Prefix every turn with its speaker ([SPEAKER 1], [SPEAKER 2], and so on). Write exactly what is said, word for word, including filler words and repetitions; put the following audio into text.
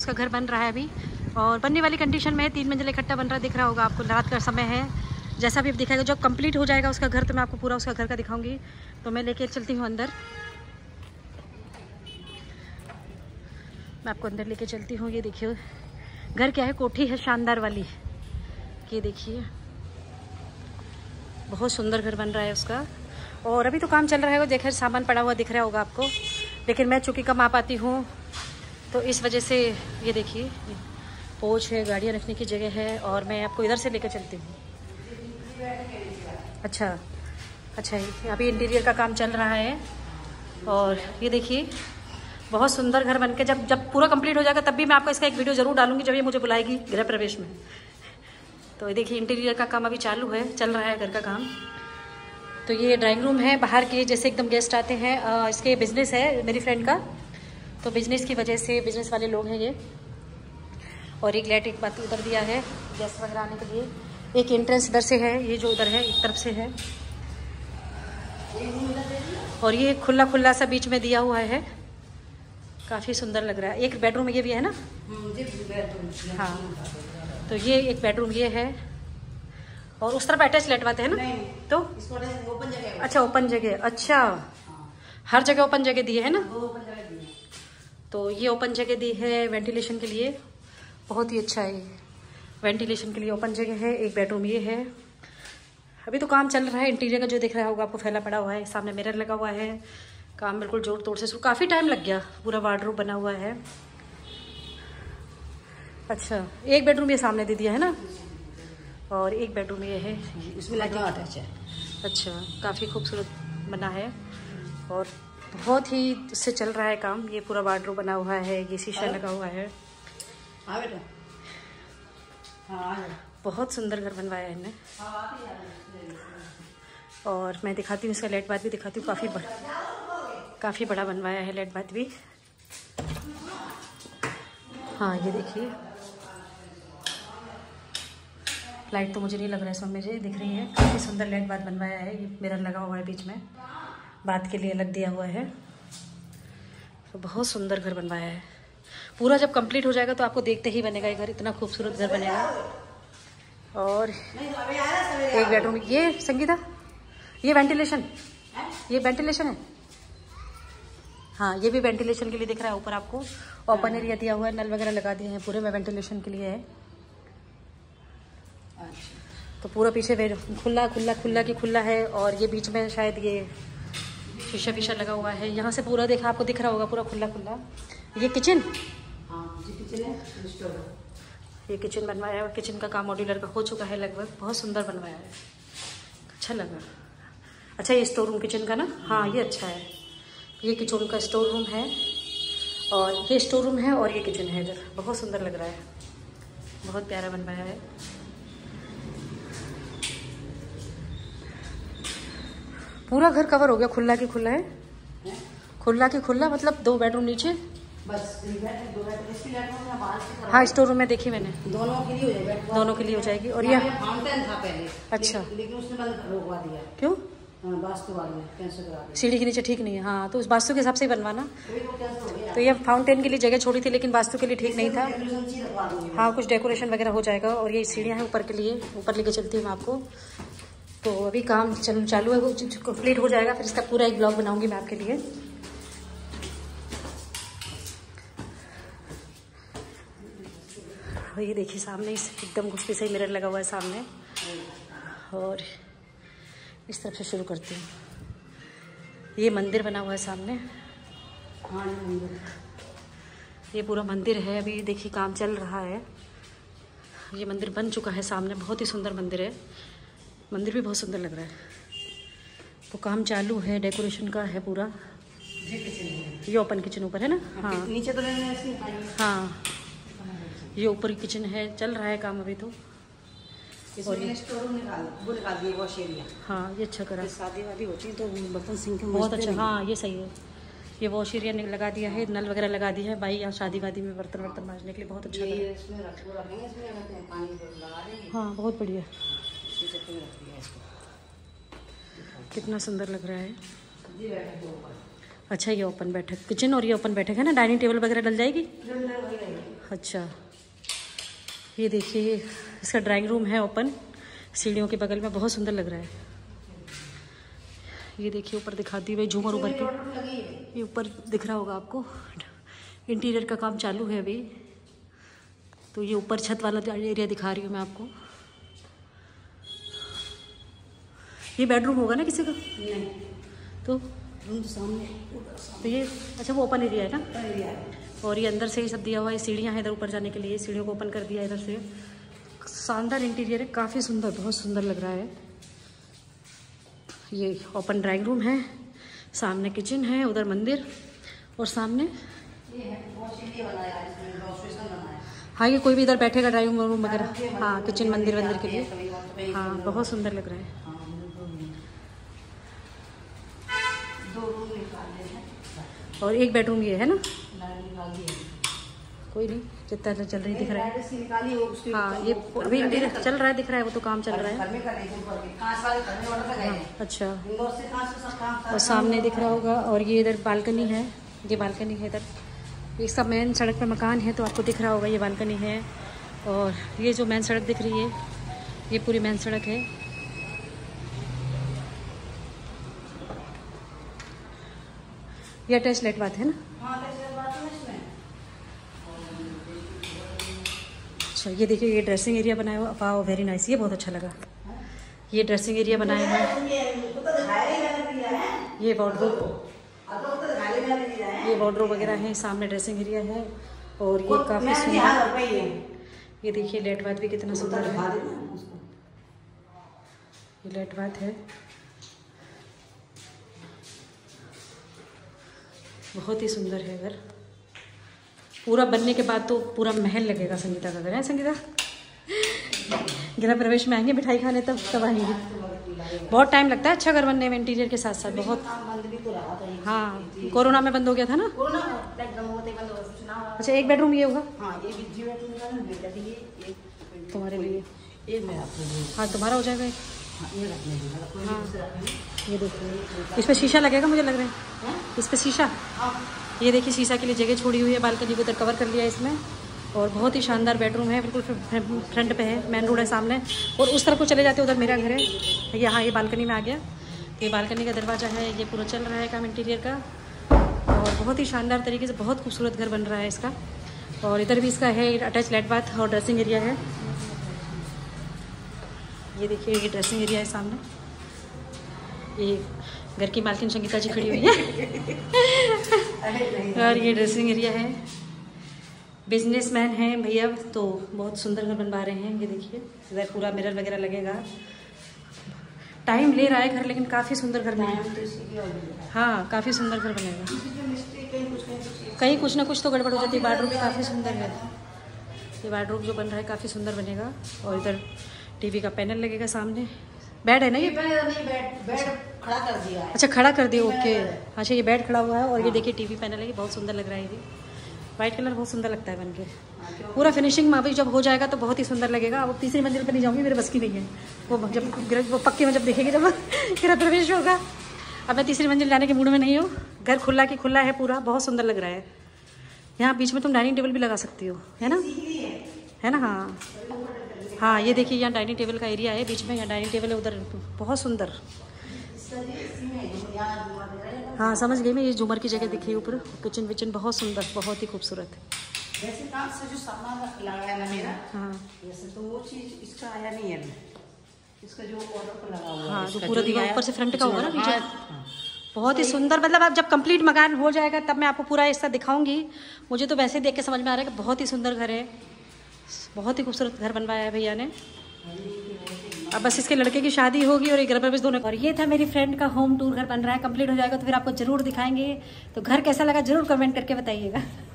[SPEAKER 1] उसका घर बन रहा है अभी और बनने वाली कंडीशन में है। तीन मंजिल इकट्ठा बन रहा दिख रहा होगा आपको, रात का समय है। जैसा भी दिखाएगा, जब कंप्लीट हो जाएगा उसका घर तो मैं आपको पूरा उसका घर का दिखाऊंगी। तो मैं लेके चलती हूँ अंदर, मैं आपको अंदर लेके चलती हूँ। ये देखिए घर क्या है, कोठी है शानदार वाली। ये देखिए बहुत सुंदर घर बन रहा है उसका और अभी तो काम चल रहा है। वो देखिए सामान पड़ा हुआ दिख रहा होगा आपको, लेकिन मैं चूँकि कम आ पाती हूँ तो इस वजह से ये देखिए पोछ है, गाड़ियाँ रखने की जगह है और मैं आपको इधर से लेकर चलती हूँ। अच्छा अच्छा, अभी इंटीरियर का काम चल रहा है और ये देखिए बहुत सुंदर घर बनके जब जब पूरा कंप्लीट हो जाएगा तब भी मैं आपको इसका एक वीडियो ज़रूर डालूंगी, जब ये मुझे बुलाएगी गृह प्रवेश में। तो ये देखिए इंटीरियर का काम अभी चालू है, चल रहा है घर का काम। तो ये ड्राइंग रूम है, बाहर के जैसे एकदम गेस्ट आते हैं। आ, इसके बिजनेस है मेरी फ्रेंड का, तो बिजनेस की वजह से बिजनेस वाले लोग हैं ये। और एक लाइट एक बात उधर दिया है गेस्ट वगैरह आने के लिए। एक एंट्रेंस इधर से है, ये जो उधर है एक तरफ से है और ये खुला खुला सा बीच में दिया हुआ है, काफ़ी सुंदर लग रहा है। एक बेडरूम ये भी है ना? हाँ, तो ये एक बेडरूम ये है और उस तरफ अटैच लेटवाते हैं ना? नहीं, तो ओपन जगह। अच्छा ओपन जगह, अच्छा हर जगह ओपन जगह दी है ना? तो ये ओपन जगह दी है वेंटिलेशन के लिए, बहुत ही अच्छा है। वेंटिलेशन के लिए ओपन जगह है। एक बेडरूम ये है। अभी तो काम चल रहा है इंटीरियर का, जो दिख रहा होगा आपको फैला पड़ा हुआ है। सामने मिरर लगा हुआ है, काम बिल्कुल जोर तोड़ से, काफ़ी टाइम लग गया। पूरा वार्डरोब बना हुआ है। अच्छा एक बेडरूम ये सामने दे दिया है ना, और एक बेडरूम ये है, इसमें लाइटिंग अटैच है। अच्छा काफ़ी खूबसूरत बना है और बहुत ही इससे चल रहा है काम। ये पूरा वार्डरोब बना हुआ है, ये शीशा लगा हुआ है। हाँ बेटा, हाँ बहुत सुंदर घर बनवाया है इन्हें। और मैं दिखाती हूँ इसका लेट बाथ भी दिखाती हूँ, काफ़ी बड़ा काफ़ी बड़ा बनवाया है लेट बाथ भी। हाँ ये देखिए लाइट तो मुझे नहीं लग रहा है इसमें, मुझे दिख रही है। काफ़ी सुंदर लेट बाथ बनवाया है। ये मिरर लगा हुआ है बीच में, बाथ के लिए अलग दिया हुआ है। तो बहुत सुंदर घर बनवाया है। पूरा जब कंप्लीट हो जाएगा तो आपको देखते ही बनेगा ये घर, इतना खूबसूरत घर बनेगा। और एक बेडरूम ये संगीता, ये वेंटिलेशन, ये वेंटिलेशन है। हाँ ये भी वेंटिलेशन के लिए दिख रहा है। ऊपर आपको ओपन एरिया दिया हुआ है, नल वगैरह लगा दिए हैं पूरे में, वेंटिलेशन के लिए है। तो पूरा पीछे खुला खुला खुला की खुला है और ये बीच में शायद ये शीशा वीशा लगा हुआ है। यहाँ से पूरा देखा आपको दिख रहा होगा पूरा खुला खुला। ये किचन, हाँ ये किचन है। ये किचन बनवाया है, किचन का काम मॉड्यूलर का हो चुका है लगभग। बहुत सुंदर बनवाया है, अच्छा लगा। अच्छा ये स्टोर रूम किचन का ना, हाँ ये अच्छा है। ये किचन का स्टोर रूम है और ये स्टोर रूम है और ये किचन है इधर। बहुत सुंदर लग रहा है, बहुत प्यारा बनवाया है। पूरा घर कवर हो गया, खुला की खुला है, खुला की खुला मतलब दो बेडरूम नीचे बस। दो बेडरूम, हाँ स्टोर रूम में देखी मैंने, दोनों के लिए हो जाएगी, दोनों के लिए हो जाएगी। और ये फाउंटेन था पहले, अच्छा लेकिन उसने बंद रोकवा दिया। क्यों? वास्तु वाले कैंसिल करा दिया, सीढ़ी के नीचे ठीक नहीं है। हाँ तो उस वास्तु के हिसाब से ही बनवाना। तो ये फाउंटेन के लिए जगह छोड़ी थी लेकिन वास्तु के लिए ठीक नहीं था। हाँ कुछ डेकोरेशन वगैरह हो जाएगा। और ये सीढ़ियाँ हैं ऊपर के लिए, ऊपर लेके चलती हूँ मैं आपको। तो अभी काम चल चालू है, वो कंप्लीट हो जाएगा फिर इसका पूरा एक ब्लॉग बनाऊंगी मैं आपके लिए। ये देखिए सामने एकदम घुसपी से मिरर लगा हुआ है सामने। और इस तरफ से शुरू करती हूँ। ये मंदिर बना हुआ है सामने, हाँ ये पूरा मंदिर है। अभी देखिए काम चल रहा है। ये मंदिर बन चुका है सामने, बहुत ही सुंदर मंदिर है। मंदिर भी बहुत सुंदर लग रहा है। तो काम चालू है, डेकोरेशन का है पूरा। ये ओपन किचन ऊपर है ना, हाँ नीचे तो नहीं, हाँ ये ऊपर किचन है, चल रहा है काम अभी तो। और ये स्टोर रूम निकाल वो निकाल दिए, वॉश एरिया। हाँ ये अच्छा करा, शादी वादी होती है तो बर्तन सिंक बहुत अच्छा। हाँ ये सही है, ये वॉश एरिया लगा दिया है, नल वगैरह लगा दिया है। भाई यहाँ शादी वादी में बर्तन वर्तन मांजने के लिए बहुत अच्छा लगा। हाँ बहुत बढ़िया, कितना सुंदर लग रहा है। अच्छा ये ओपन बैठक किचन और ये ओपन बैठक है ना, डाइनिंग टेबल वगैरह डल जाएगी। अच्छा, ये देखिए इसका ड्राइंग रूम है ओपन, सीढ़ियों के बगल में, बहुत सुंदर लग रहा है। ये देखिए ऊपर दिखाती हुई झूमर ऊपर के, ये ऊपर दिख रहा होगा आपको, इंटीरियर का काम चालू है अभी। तो ये ऊपर छत वाला एरिया दिखा रही हूँ मैं आपको। ये बेडरूम होगा ना किसी का? नहीं, तो रूम तो सामने, तो ये अच्छा वो ओपन एरिया है ना? एरिया है। और ये अंदर से ही सब दिया हुआ है, सीढ़ियाँ हैं इधर ऊपर जाने के लिए, सीढ़ियों को ओपन कर दिया इधर से। शानदार इंटीरियर है, काफ़ी सुंदर, बहुत सुंदर लग रहा है। ये ओपन ड्राइंग रूम है, सामने किचन है, उधर मंदिर, और सामने हाँ ये कोई भी इधर बैठेगा ड्राइंग रूम वगैरह, हाँ किचन मंदिर वंदिर के लिए, हाँ बहुत सुंदर लग रहा है। और एक बेडरूम ये है ना? कोई नहीं, जितना चल रही दिख रहा है। हाँ ये अभी इंटीरियर चल रहा है, दिख रहा है, वो तो काम चल रहा है। हाँ, अच्छा, और सामने दिख रहा होगा। और ये इधर बालकनी है, ये बालकनी है इधर, इसका मेन सड़क पे मकान है तो आपको दिख रहा होगा, ये बालकनी है। और ये जो मेन सड़क दिख रही है, ये पूरी मेन सड़क है। ये अटैच लेट बात है ना? अच्छा, ये देखिए ये ड्रेसिंग एरिया बनाया हुआ, वाह वेरी नाइस, ये बहुत अच्छा लगा। ये ड्रेसिंग एरिया बनाया हुआ है, ये वार्डरोब, ये वार्डरोब वगैरह है, सामने ड्रेसिंग एरिया है। और ये काफ़ी सुंदर, ये देखिए लेट बात भी कितना सुंदर है, ये लेट बात है, बहुत ही सुंदर है घर। पूरा बनने के बाद तो पूरा महल लगेगा संगीता का घर है। संगीता गृह प्रवेश में आएंगे मिठाई खाने, तब तब आएंगे। बहुत टाइम लगता है अच्छा घर बनने में, इंटीरियर के साथ साथ बहुत। हाँ कोरोना में बंद हो गया था ना? अच्छा एक बेडरूम ये होगा तुम्हारे लिए? हाँ तुम्हारा हो जाएगा। हाँ ये देखिए इस पर शीशा लगेगा, मुझे लग रहा है इस पर शीशा। ये देखिए शीशा के लिए जगह छोड़ी हुई है, बालकनी को उधर कवर कर लिया इसमें। और बहुत ही शानदार बेडरूम है, बिल्कुल फ्रंट पे है, मेन रोड है सामने। और उस तरफ को चले जाते उधर मेरा घर है। यहाँ ये बालकनी में आ गया, ये बालकनी का दरवाज़ा है, ये पूरा चल रहा है काम इंटीरियर का। और बहुत ही शानदार तरीके से बहुत खूबसूरत घर बन रहा है इसका। और इधर भी इसका है अटैच लेट बाथ और ड्रेसिंग एरिया है। ये देखिए ये ड्रेसिंग एरिया है सामने, ये घर की मालकिन संगीता जी खड़ी हुई है। और ये ड्रेसिंग एरिया है, बिजनेसमैन हैं भैया तो बहुत सुंदर घर बनवा रहे हैं। ये देखिए इधर पूरा मिरर वगैरह लगेगा, टाइम ले रहा है घर, लेकिन काफ़ी सुंदर घर बनेगा। हाँ काफ़ी सुंदर घर बनेगा, कहीं कुछ ना कुछ तो गड़बड़ हो जाती है। वार्डरोब भी काफ़ी सुंदर है, ये वार्डरोब जो बन रहा है काफ़ी सुंदर बनेगा। और इधर टीवी का पैनल लगेगा सामने, बेड है ना ये? नहीं बेड, बेड खड़ा कर दिया है। अच्छा खड़ा कर दिया, ओके। अच्छा ये बेड खड़ा हुआ है। और ये देखिए टीवी पैनल है, ये बहुत सुंदर लग रहा है। ये वाइट कलर बहुत सुंदर लगता है बनके, पूरा फिनिशिंग में अभी जब हो जाएगा तो बहुत ही सुंदर लगेगा। अब तीसरी मंजिल पर नहीं जाऊंगी, मेरे बस की नहीं है वो, जब वो पक्के में जब देखेंगे जब गृह प्रवेश होगा। अब मैं तीसरी मंजिल जाने के मूड में नहीं हूँ। घर खुला की खुला है पूरा, बहुत सुंदर लग रहा है। यहाँ बीच में तुम डाइनिंग टेबल भी लगा सकती हो, है ना? है ना? हाँ हाँ ये देखिए यहाँ डाइनिंग टेबल का एरिया है बीच में, यहाँ डाइनिंग टेबल है, उधर बहुत सुंदर। हाँ समझ गई मैं, ये झूमर की जगह दिखी ऊपर, किचन विचन बहुत सुंदर, बहुत ही खूबसूरत है।
[SPEAKER 2] जैसे काम से जो सामान लगाया ना मेरा,
[SPEAKER 1] हाँ
[SPEAKER 2] जैसे तो वो चीज इसका आया नहीं है, इसका जो ऑर्डर पर लगा हुआ है।
[SPEAKER 1] हाँ जो पूरा दीवार ऊपर से फ्रंट का होगा ना नीचे, बहुत ही सुंदर। मतलब अब जब कंप्लीट मकान हो जाएगा तब मैं आपको पूरा ऐसा दिखाऊंगी। मुझे तो वैसे ही देख के समझ में आ रहा है कि बहुत ही सुंदर घर है, बहुत ही खूबसूरत घर बनवाया है भैया ने। अब बस इसके लड़के की शादी होगी और एक गृह प्रवेश दोनों। और ये था मेरी फ्रेंड का होम टूर, घर बन रहा है, कंप्लीट हो जाएगा तो फिर आपको जरूर दिखाएंगे। तो घर कैसा लगा जरूर कमेंट करके बताइएगा।